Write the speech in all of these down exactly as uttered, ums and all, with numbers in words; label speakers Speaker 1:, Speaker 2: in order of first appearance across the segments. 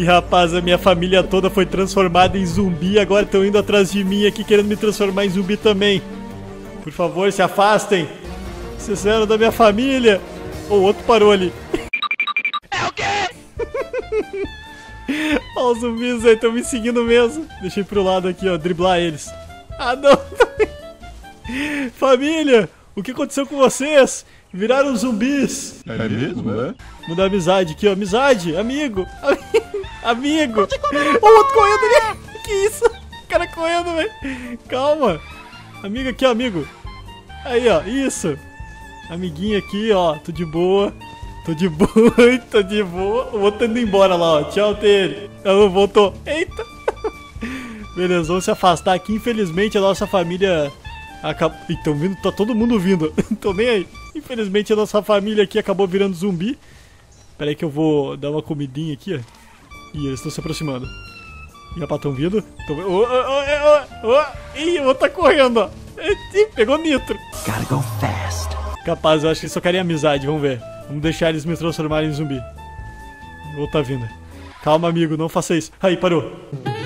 Speaker 1: Ih, rapaz, a minha família toda foi transformada em zumbi. Agora estão indo atrás de mim aqui, querendo me transformar em zumbi também. Por favor, se afastem. Vocês eram da minha família. O outro parou ali.
Speaker 2: É o quê?
Speaker 1: Ó, os zumbis aí estão me seguindo mesmo. Deixei pro lado aqui, ó, driblar eles. Ah, não. Família, o que aconteceu com vocês? Viraram zumbis.
Speaker 3: É mesmo, é?
Speaker 1: Mudar amizade aqui, ó. Amizade, amigo. Amigo. O outro correndo ali. Que isso? O cara correndo, velho. Calma. Amigo aqui, ó, amigo. Aí, ó. Isso. Amiguinho aqui, ó. Tô de boa. Tô de boa. Tô de boa. O outro tá indo embora lá, ó. Tchau, dele. Não, voltou. Eita. Beleza, vamos se afastar aqui. Infelizmente, a nossa família... Acab... Ih, tão vindo, tá todo mundo vindo. Tô nem aí. Infelizmente a nossa família aqui acabou virando zumbi. Pera aí que eu vou dar uma comidinha aqui, ó. Ih, eles estão se aproximando. Ih, rapaz, tão vindo. Tão... Oh, oh, oh, oh, oh. Ih, o outro tá correndo, ó. Ih, pegou nitro.
Speaker 2: Gotta go fast.
Speaker 1: Capaz, eu acho que eles só querem amizade, vamos ver. Vamos deixar eles me transformarem em zumbi. O outro tá vindo. Calma, amigo, não faça isso. Aí, parou.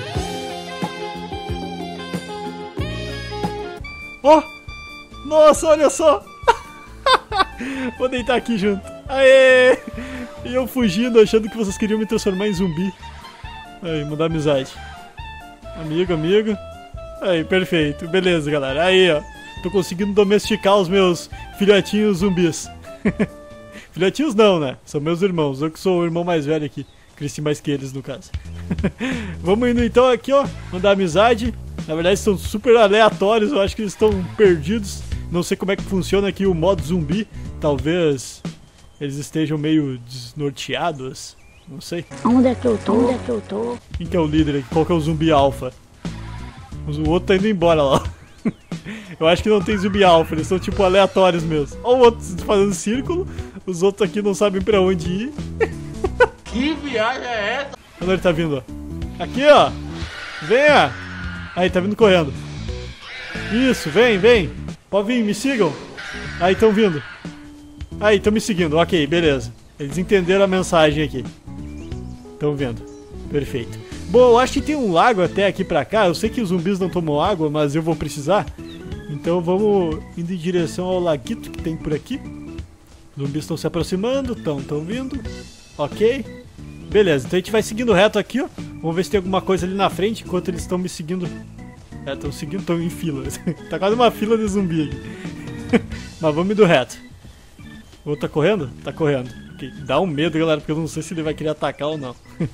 Speaker 1: Oh! Nossa, olha só! Vou deitar aqui junto. Aê! E eu fugindo, achando que vocês queriam me transformar em zumbi. Aí, mudar amizade. Amigo, amigo. Aí, perfeito. Beleza, galera. Aí, ó. Tô conseguindo domesticar os meus filhotinhos zumbis. Filhotinhos não, né? São meus irmãos. Eu que sou o irmão mais velho aqui. Cresci mais que eles, no caso. Vamos indo então aqui, ó. Mandar amizade. Na verdade, são super aleatórios. Eu acho que eles estão perdidos. Não sei como é que funciona aqui o modo zumbi. Talvez eles estejam meio desnorteados. Não sei.
Speaker 4: Onde é que eu tô? Onde é que eu tô?
Speaker 1: Quem que é o líder aqui? Qual que é o zumbi alfa? O outro tá indo embora lá. Eu acho que não tem zumbi alfa. Eles são tipo aleatórios mesmo. Olha o outro fazendo círculo. Os outros aqui não sabem pra onde ir.
Speaker 2: Que viagem é essa?
Speaker 1: Onde ele tá vindo, ó? Aqui, ó. Venha. Aí, tá vindo correndo. Isso, vem, vem. Pode vir, me sigam. Aí, estão vindo. Aí, estão me seguindo. Ok, beleza. Eles entenderam a mensagem aqui. Estão vendo. Perfeito. Bom, eu acho que tem um lago até aqui pra cá. Eu sei que os zumbis não tomam água, mas eu vou precisar. Então vamos indo em direção ao laguito que tem por aqui. Os zumbis estão se aproximando, estão tão vindo. Ok. Beleza, então a gente vai seguindo reto aqui, ó. Vamos ver se tem alguma coisa ali na frente enquanto eles estão me seguindo. É, estão seguindo, estão em fila. Tá quase uma fila de zumbi aqui. Mas vamos indo reto. O outro tá correndo? Tá correndo. Okay. Dá um medo, galera, porque eu não sei se ele vai querer atacar ou não.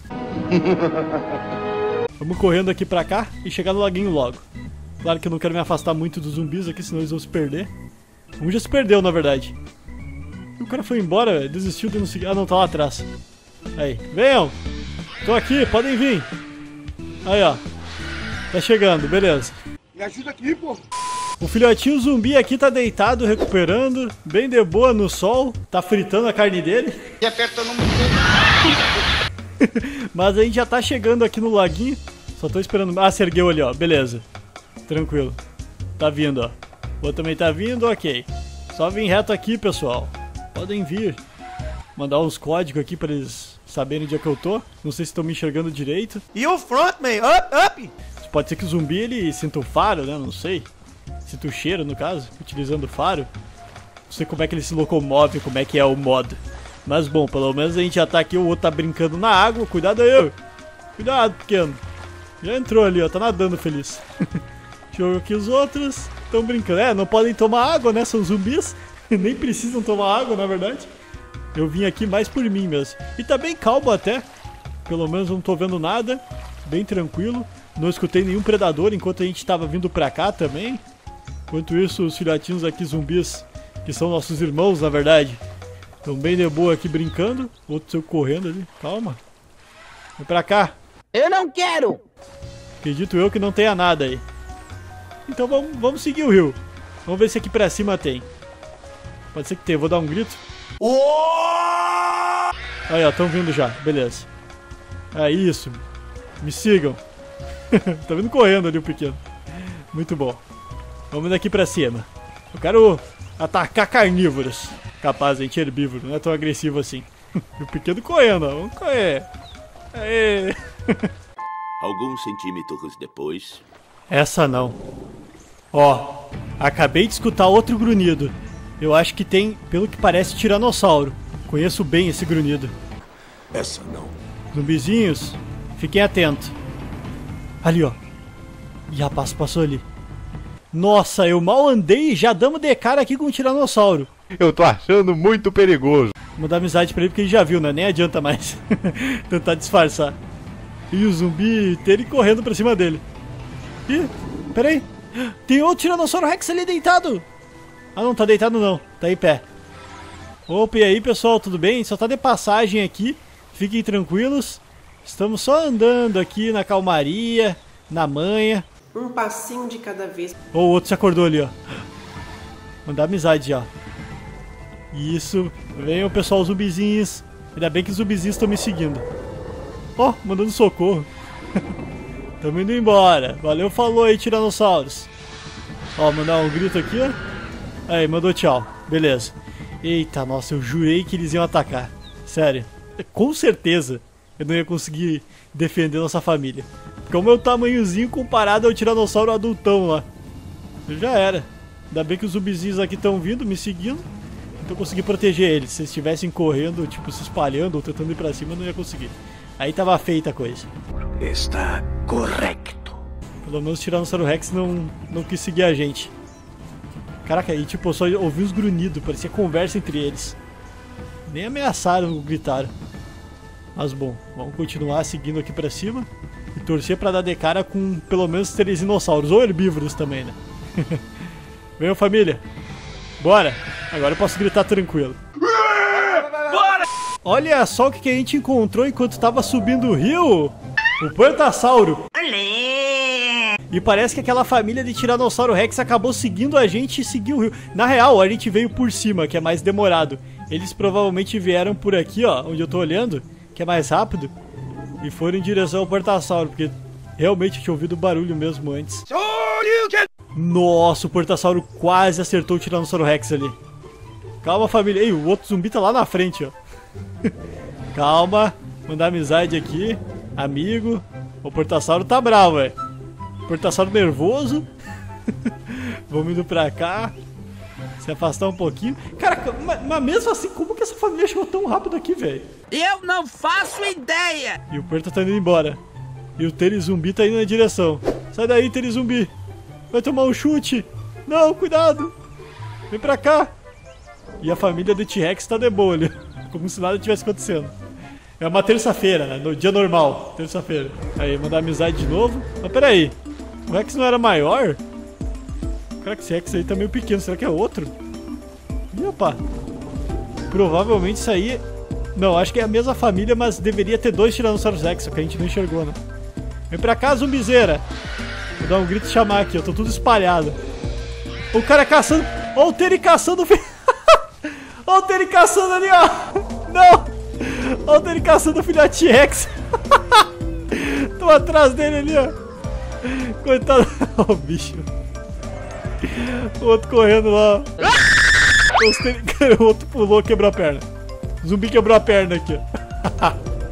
Speaker 1: Vamos correndo aqui pra cá e chegar no laguinho logo. Claro que eu não quero me afastar muito dos zumbis aqui, senão eles vão se perder. Um já se perdeu, na verdade. O cara foi embora, desistiu de não seguir. Ah, não, tá lá atrás. Aí, venham! Tô aqui, podem vir. Aí, ó. Tá chegando, beleza.
Speaker 3: Me ajuda aqui, pô.
Speaker 1: O filhotinho zumbi aqui tá deitado, recuperando. Bem de boa no sol. Tá fritando a carne dele.
Speaker 2: E apertando um...
Speaker 1: Mas a gente já tá chegando aqui no laguinho. Só tô esperando... Ah, se ergueu ali, ó. Beleza. Tranquilo. Tá vindo, ó. O outro também tá vindo, ok. Só vir reto aqui, pessoal. Podem vir. Mandar uns códigos aqui pra eles saberem onde é que eu tô. Não sei se estão me enxergando direito.
Speaker 2: E o front, man? Up, up!
Speaker 1: Pode ser que o zumbi, ele sinta o faro, né? Não sei. Sinta o cheiro, no caso. Utilizando o faro. Não sei como é que ele se locomove, como é que é o modo. Mas bom, pelo menos a gente já tá aqui. O outro tá brincando na água. Cuidado aí. Cuidado, pequeno. Já entrou ali, ó. Tá nadando feliz. Deixa eu ver aqui os outros. Estão brincando. É, não podem tomar água, né? São zumbis. Nem precisam tomar água, na verdade. Eu vim aqui mais por mim mesmo. E tá bem calmo até. Pelo menos não tô vendo nada. Bem tranquilo. Não escutei nenhum predador enquanto a gente tava vindo pra cá também. Enquanto isso, os filhotinhos aqui zumbis, que são nossos irmãos, na verdade, estão bem de boa aqui brincando. Outro seu correndo ali. Calma. Vem pra cá.
Speaker 4: Eu não quero!
Speaker 1: Acredito eu que não tenha nada aí. Então vamos, vamos seguir o rio. Vamos ver se aqui pra cima tem. Pode ser que tenha. Vou dar um grito. Aí, ó. Estão vindo já. Beleza. É isso. Me sigam. Tá vindo correndo ali o pequeno. Muito bom. Vamos daqui pra cima. Eu quero atacar carnívoros. Capaz, gente, herbívoro. Não é tão agressivo assim. E o pequeno correndo, ó. Vamos correr. Aê.
Speaker 5: Alguns centímetros depois...
Speaker 1: Essa não. Ó, acabei de escutar outro grunhido. Eu acho que tem, pelo que parece, tiranossauro. Conheço bem esse grunhido.
Speaker 3: Essa não.
Speaker 1: Zumbizinhos, fiquem atentos. Ali, ó. Ih, rapaz, passou ali. Nossa, eu mal andei e já damos de cara aqui com um tiranossauro.
Speaker 6: Eu tô achando muito perigoso.
Speaker 1: Vou dar amizade pra ele porque ele já viu, né? Nem adianta mais tentar disfarçar. E o zumbi ter ele correndo pra cima dele. Ih, peraí. Tem outro Tiranossauro Rex ali deitado. Ah, não, tá deitado não. Tá em pé. Opa, e aí, pessoal, tudo bem? Só tá de passagem aqui. Fiquem tranquilos. Estamos só andando aqui na calmaria, na manha.
Speaker 7: Um passinho de cada vez.
Speaker 1: Ó, o outro se acordou ali, ó. Mandar amizade, ó. Isso. Venham, pessoal, zumbizinhos. Ainda bem que os zumbizinhos estão me seguindo. Ó, mandando socorro. Tamo indo embora. Valeu, falou aí, tiranossauros. Ó, mandar um grito aqui, ó. Aí, mandou tchau. Beleza. Eita, nossa, eu jurei que eles iam atacar. Sério. Com certeza eu não ia conseguir defender nossa família. Porque o meu tamanhozinho comparado ao tiranossauro adultão lá. Eu já era. Ainda bem que os zumbizinhos aqui estão vindo, me seguindo. Então eu consegui proteger eles. Se eles estivessem correndo, tipo, se espalhando ou tentando ir pra cima, eu não ia conseguir. Aí tava feita a coisa.
Speaker 3: Está correto.
Speaker 1: Pelo menos o Tiranossauro Rex não, não quis seguir a gente. Caraca, aí tipo, eu só ouvi uns grunhidos, parecia conversa entre eles. Nem ameaçaram ou gritaram. Mas bom, vamos continuar seguindo aqui pra cima. E torcer pra dar de cara com pelo menos três dinossauros, ou herbívoros também, né? Venham, família. Bora! Agora eu posso gritar tranquilo. Bora! Olha só o que a gente encontrou enquanto tava subindo o rio. O Pantassauro. E parece que aquela família de Tiranossauro Rex acabou seguindo a gente e seguiu o rio. Na real, a gente veio por cima, que é mais demorado. Eles provavelmente vieram por aqui, ó, onde eu tô olhando, que é mais rápido, e foram em direção ao Pantassauro, porque realmente tinha ouvido barulho mesmo antes. Nossa, o Pantassauro quase acertou o Tiranossauro Rex ali. Calma, família. Ei, o outro zumbi tá lá na frente, ó. Calma, mandar amizade aqui. Amigo. O Pantassauro tá bravo, velho. Pantassauro nervoso. Vamos indo pra cá. Se afastar um pouquinho. Cara, mas, mas mesmo assim, como que essa família chegou tão rápido aqui, velho?
Speaker 2: Eu não faço ideia!
Speaker 1: E o Porta tá indo embora. E o Terizumbi tá indo na direção. Sai daí, Terizumbi. Vai tomar um chute. Não, cuidado. Vem pra cá. E a família do T-Rex tá de boa ali. Como se nada tivesse acontecendo. É uma terça-feira, né? No dia normal. Terça-feira. Aí, mandar amizade de novo. Mas peraí. O Rex não era maior? Cara, que esse Rex aí tá meio pequeno. Será que é outro? Ih, opa. Provavelmente isso aí... Não, acho que é a mesma família, mas deveria ter dois Tiranossauros Rex, só que a gente não enxergou, né? Vem pra cá, zumbizeira. Vou dar um grito e chamar aqui, eu tô tudo espalhado. O cara caçando... Ó o Teri caçando... Ó o Teri caçando ali, ó. Não. Ó o Teri caçando o filhote Rex. Tô atrás dele ali, ó. Coitado. Ó o bicho. O outro correndo lá. O outro pulou, quebrou a perna. O zumbi quebrou a perna aqui, ó.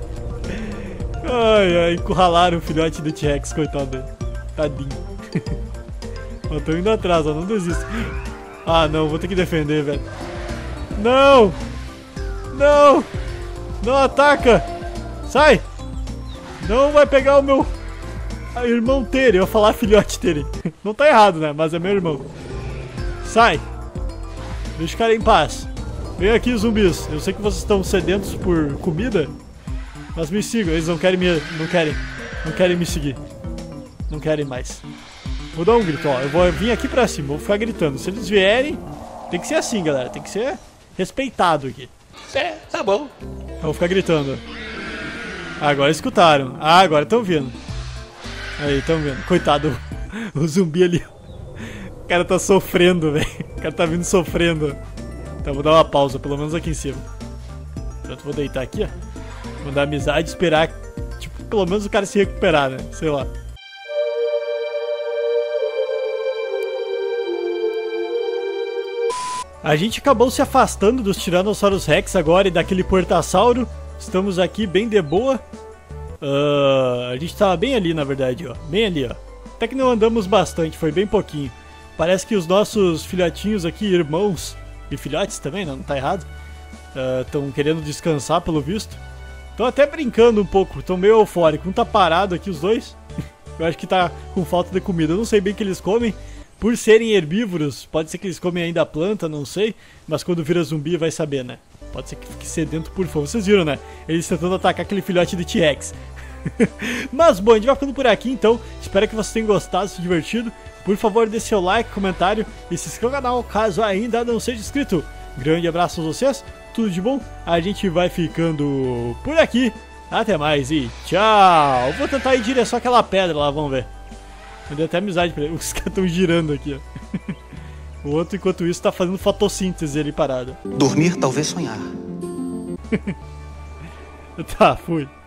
Speaker 1: Ai, ai, encurralaram o filhote do T-Rex, coitado dele. Tadinho. Ó, tô indo atrás, ó, não desisto. Ah, não, vou ter que defender, velho. Não! Não! Não ataca! Sai! Não vai pegar o meu... Ah, irmão Tere, eu ia falar filhote Tere. Não tá errado, né? Mas é meu irmão. Sai! Deixa o cara em paz. Vem aqui, zumbis. Eu sei que vocês estão sedentos por comida, mas me sigam. Eles não querem me... Não querem. Não querem me seguir. Não querem mais. Vou dar um grito, ó. Eu vou vir aqui pra cima. Vou ficar gritando. Se eles vierem... Tem que ser assim, galera. Tem que ser respeitado aqui.
Speaker 2: É, tá bom.
Speaker 1: Eu vou ficar gritando. Agora escutaram. Ah, agora estão vindo. Aí, estão vendo. Coitado. O zumbi ali. O cara tá sofrendo, velho. O cara tá vindo sofrendo. Então vou dar uma pausa, pelo menos aqui em cima. Pronto, vou deitar aqui, ó. Mandar amizade e esperar, tipo, pelo menos o cara se recuperar, né? Sei lá. A gente acabou se afastando dos Tiranossauros Rex agora e daquele Portassauro. Estamos aqui bem de boa. Uh, a gente tava bem ali, na verdade, ó. Bem ali, ó. Até que não andamos bastante, foi bem pouquinho. Parece que os nossos filhotinhos aqui, irmãos e filhotes também, não, não tá errado, estão uh, querendo descansar, pelo visto. Estão até brincando um pouco, estão meio eufóricos. Um tá parado aqui, os dois. Eu acho que tá com falta de comida. Eu não sei bem o que eles comem. Por serem herbívoros, pode ser que eles comem ainda a planta, não sei. Mas quando vira zumbi vai saber, né? Pode ser que fique sedento por fome. Vocês viram, né? Eles tentando atacar aquele filhote de T-Rex. Mas bom, a gente vai ficando por aqui então. Espero que vocês tenham gostado, se divertido. Por favor, deixe seu like, comentário e se inscreva no canal caso ainda não seja inscrito. Grande abraço a vocês, tudo de bom. A gente vai ficando por aqui. Até mais e tchau. Vou tentar ir em direção àquela pedra lá, vamos ver. Eu dei até amizade pra ele. Os caras estão girando aqui, ó. O outro, enquanto isso, tá fazendo fotossíntese ali parado.
Speaker 8: Dormir, talvez sonhar.
Speaker 1: Tá, fui.